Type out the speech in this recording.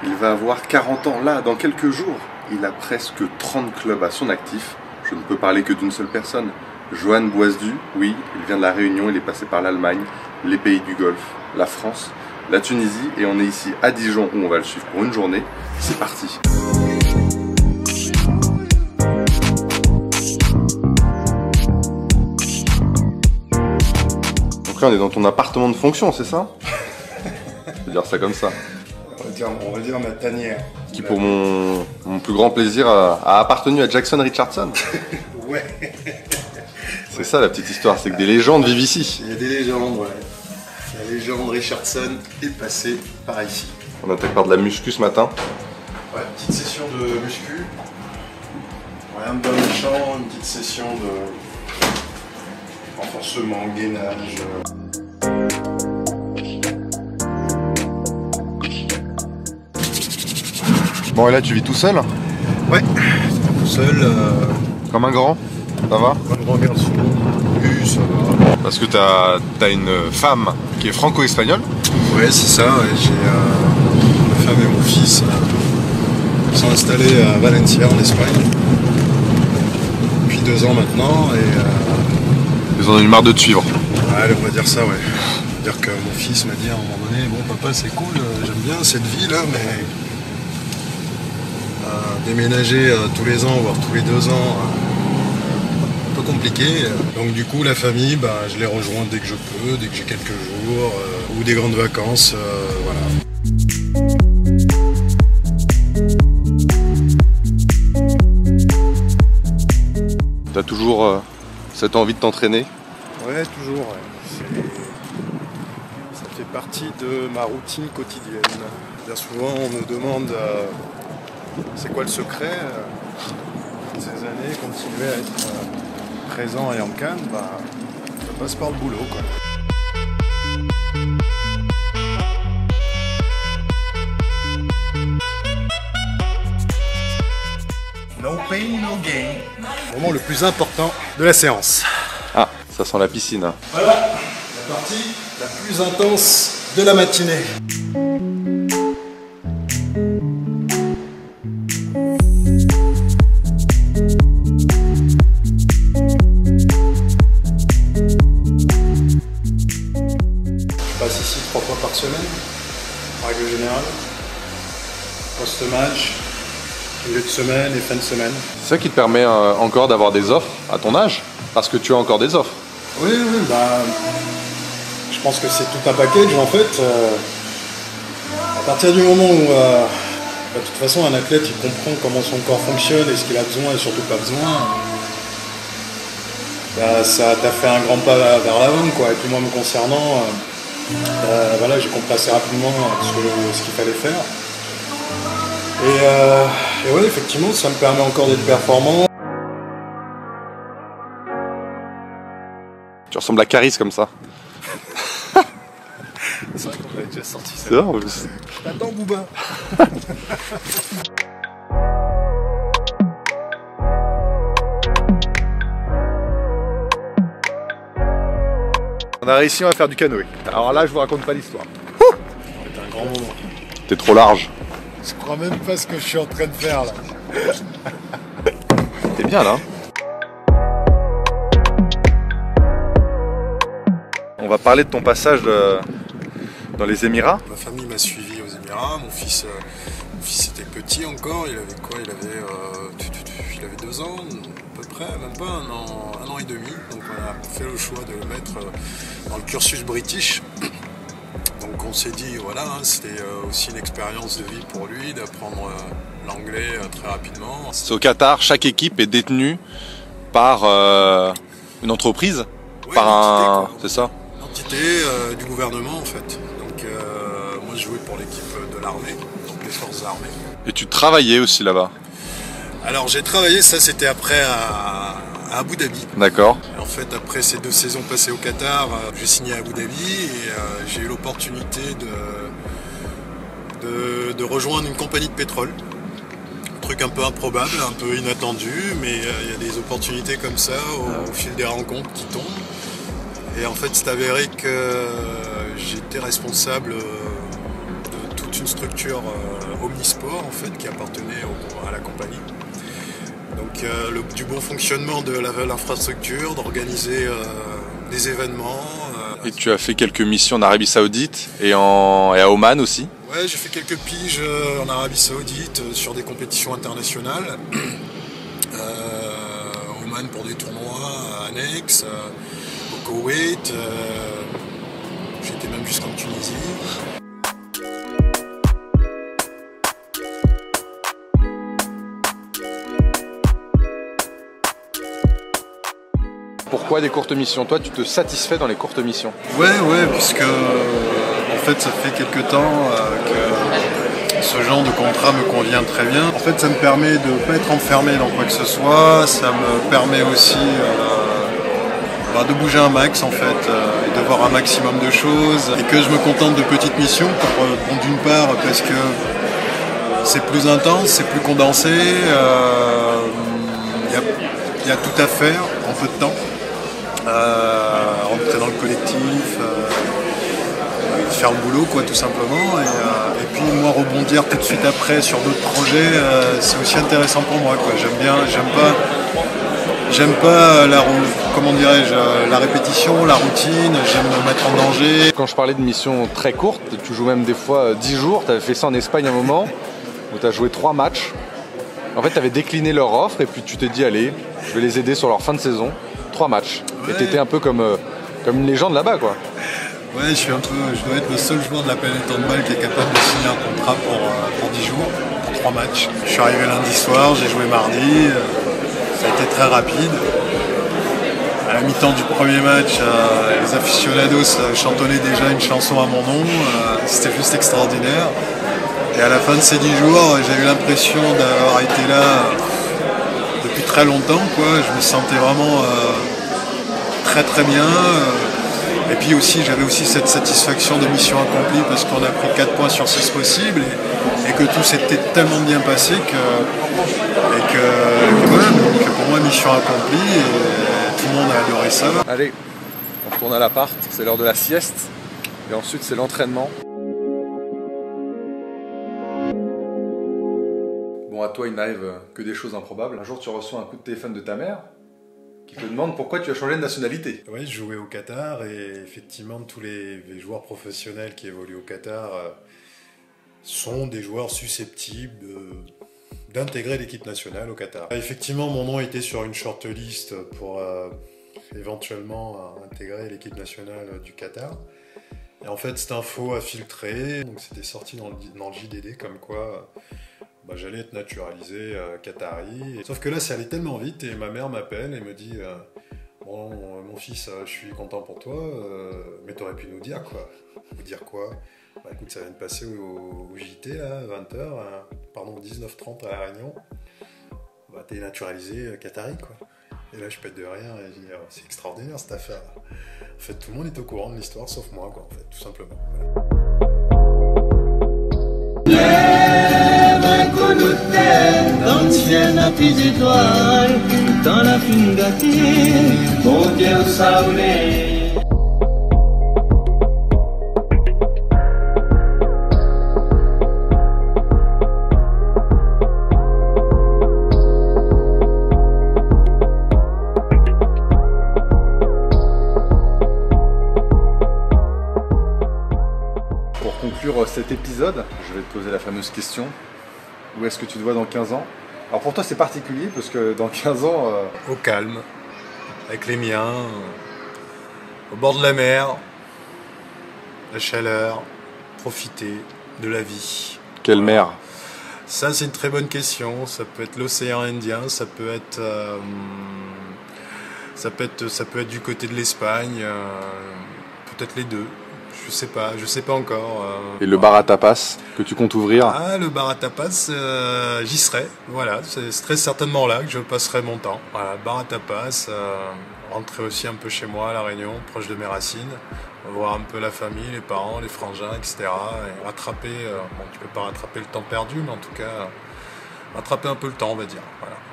Il va avoir 40 ans là, dans quelques jours. Il a presque 30 clubs à son actif. Je ne peux parler que d'une seule personne. Johan Boisdu, oui, il vient de la Réunion, il est passé par l'Allemagne, les pays du Golfe, la France, la Tunisie, et on est ici à Dijon où on va le suivre pour une journée. C'est parti! Donc là on est dans ton appartement de fonction, c'est ça? Je veux dire ça comme ça. On va dire ma tanière. Qui pour mon plus grand plaisir a appartenu à Jackson Richardson. Ouais. C'est ça la petite histoire, c'est que des légendes vivent ici. Il y a des légendes, ouais. La légende Richardson est passée par ici. On attaque par de la muscu ce matin. Ouais, petite session de muscu. Rien de bon méchant, une petite session de renforcement, gainage. Bon et là tu vis tout seul? Ouais, tout seul. Comme un grand? Ça va? Comme un grand garçon. Oui, ça va. Parce que t'as une femme qui est franco-espagnole? Ouais, c'est ça. Ouais. J'ai ma femme et mon fils qui sont installés à Valencia en Espagne depuis 2 ans maintenant. Et ils en ont eu marre de te suivre. Ouais, on va dire ça, ouais. On va dire que mon fils m'a dit à un moment donné, bon papa c'est cool, j'aime bien cette vie là, mais déménager tous les ans, voire tous les 2 ans, un peu compliqué. Donc du coup la famille, je les rejoins dès que je peux, dès que j'ai quelques jours, ou des grandes vacances, voilà. T'as toujours cette envie de t'entraîner? Ouais, toujours. Ouais. Ça fait partie de ma routine quotidienne. Bien souvent on me demande c'est quoi le secret ces années, continuer à être présent et en canne, ça passe par le boulot, quoi. No pain, no gain. Vraiment le plus important de la séance. Ah, ça sent la piscine. Voilà, la partie la plus intense de la matinée. Je passe ici 3 fois par semaine, en règle générale. Post-match, milieu de semaine et fin de semaine. C'est ça qui te permet encore d'avoir des offres à ton âge? Parce que tu as encore des offres. Oui, je pense que c'est tout un package en fait. À partir du moment où, de toute façon, un athlète il comprend comment son corps fonctionne et ce qu'il a besoin et surtout pas besoin, ça t'a fait un grand pas vers l'avant, quoi. Et puis moi me concernant, voilà, j'ai compris assez rapidement ce qu'il fallait faire. Et ouais, effectivement, ça me permet encore d'être performant. Tu ressembles à Caris comme ça. C'est vrai qu'on avait déjà sorti ça. C'est vrai en plus. Attends, Booba. On a réussi, on va faire du canoë. Alors là, je vous raconte pas l'histoire. C'est un grand moment. T'es trop large. Je crois même pas ce que je suis en train de faire là. T'es bien là. On va parler de ton passage dans les Émirats. Ma famille m'a suivi aux Émirats. Mon fils était petit encore. Il avait quoi? Il avait 2 ans à peu près, même pas un an et demi. Donc on a fait le choix de le mettre dans le cursus british. Donc on s'est dit, voilà, c'était aussi une expérience de vie pour lui, d'apprendre l'anglais très rapidement. C'est au Qatar, chaque équipe est détenue par une entreprise, Ouais, par un... quoi. C'est ça? L'entité du gouvernement en fait. Donc moi je jouais pour l'équipe de l'armée, donc les forces armées. Et tu travaillais aussi là-bas? Alors j'ai travaillé, ça c'était après à Abu Dhabi. D'accord. En fait, après ces 2 saisons passées au Qatar, j'ai signé à Abu Dhabi et j'ai eu l'opportunité de rejoindre une compagnie de pétrole. Un truc un peu improbable, un peu inattendu, mais il y a des opportunités comme ça au fil des rencontres qui tombent. Et en fait, c'est avéré que j'étais responsable de toute une structure omnisport en fait qui appartenait à la compagnie. Donc du bon fonctionnement de l'infrastructure, d'organiser des événements. Et tu as fait quelques missions en Arabie Saoudite et à Oman aussi? Ouais, j'ai fait quelques piges en Arabie Saoudite sur des compétitions internationales. Oman pour des tournois annexes, au Koweït, j'étais même jusqu'en Tunisie. Pourquoi des courtes missions? Toi, tu te satisfais dans les courtes missions? Ouais, puisque en fait ça fait quelques temps que ce genre de contrat me convient très bien. En fait, ça me permet de ne pas être enfermé dans quoi que ce soit, ça me permet aussi de bouger un max en fait, et de voir un maximum de choses, et que je me contente de petites missions, d'une part parce que c'est plus intense, c'est plus condensé, il y a tout à faire en peu de temps. Rentrer dans le collectif, faire le boulot quoi tout simplement, et puis moi rebondir tout de suite après sur d'autres projets, c'est aussi intéressant pour moi quoi. J'aime pas la répétition, la routine, j'aime me mettre en danger. Quand je parlais de missions très courtes, tu joues même des fois 10 jours, tu avais fait ça en Espagne un moment, où tu as joué 3 matchs. En fait, tu avais décliné leur offre et puis tu t'es dit allez, je vais les aider sur leur fin de saison. 3 matchs. Ouais. Et t'étais un peu comme une légende là-bas quoi. Ouais, je dois être le seul joueur de la planète handball qui est capable de signer un contrat pour 10 jours, pour 3 matchs. Je suis arrivé lundi soir, j'ai joué mardi, ça a été très rapide. À la mi-temps du premier match, les aficionados chantonnaient déjà une chanson à mon nom, c'était juste extraordinaire. Et à la fin de ces 10 jours, j'ai eu l'impression d'avoir été là depuis très longtemps, quoi. Je me sentais vraiment très bien. Et puis aussi, j'avais aussi cette satisfaction de mission accomplie parce qu'on a pris 4 points sur 6 possibles et que tout s'était tellement bien passé que voilà, donc pour moi, mission accomplie et tout le monde a adoré ça. Allez, on retourne à l'appart, c'est l'heure de la sieste et ensuite c'est l'entraînement. Bon, à toi, il n'arrive que des choses improbables. Un jour, tu reçois un coup de téléphone de ta mère qui te demande pourquoi tu as changé de nationalité. Oui, je jouais au Qatar et effectivement, tous les joueurs professionnels qui évoluent au Qatar sont des joueurs susceptibles d'intégrer l'équipe nationale au Qatar. Effectivement, mon nom était sur une shortlist pour éventuellement intégrer l'équipe nationale du Qatar. Et en fait, cette info a filtré, donc c'était sorti dans le JDD comme quoi j'allais être naturalisé qatari. Sauf que là, ça allait tellement vite et ma mère m'appelle et me dit bon, mon fils, je suis content pour toi, mais t'aurais pu nous dire quoi. Vous dire quoi? Écoute, ça vient de passer au JT là, 20h, 19h30 à La Réunion. T'es naturalisé qatari quoi. Et là, je pète de rire et je dis c'est extraordinaire cette affaire. En fait, tout le monde est au courant de l'histoire sauf moi quoi, en fait, tout simplement. Dans le ciel la petite étoile, dans la fine gâtée, mon Dieu saoulé. Pour conclure cet épisode, je vais te poser la fameuse question. Où est-ce que tu te vois dans 15 ans? Alors pour toi c'est particulier parce que dans 15 ans... Au calme, avec les miens, au bord de la mer, la chaleur, profiter de la vie. Quelle mer? Ça c'est une très bonne question, ça peut être l'océan Indien, ça peut être du côté de l'Espagne, peut-être les deux. Je sais pas encore. Et le bar à tapas que tu comptes ouvrir? Ah, le bar à tapas, j'y serai. Voilà, c'est très certainement là que je passerai mon temps. Voilà, bar à tapas, rentrer aussi un peu chez moi à La Réunion, proche de mes racines, voir un peu la famille, les parents, les frangins, etc. Et rattraper, tu peux pas rattraper le temps perdu, mais en tout cas, rattraper un peu le temps, on va dire. Voilà.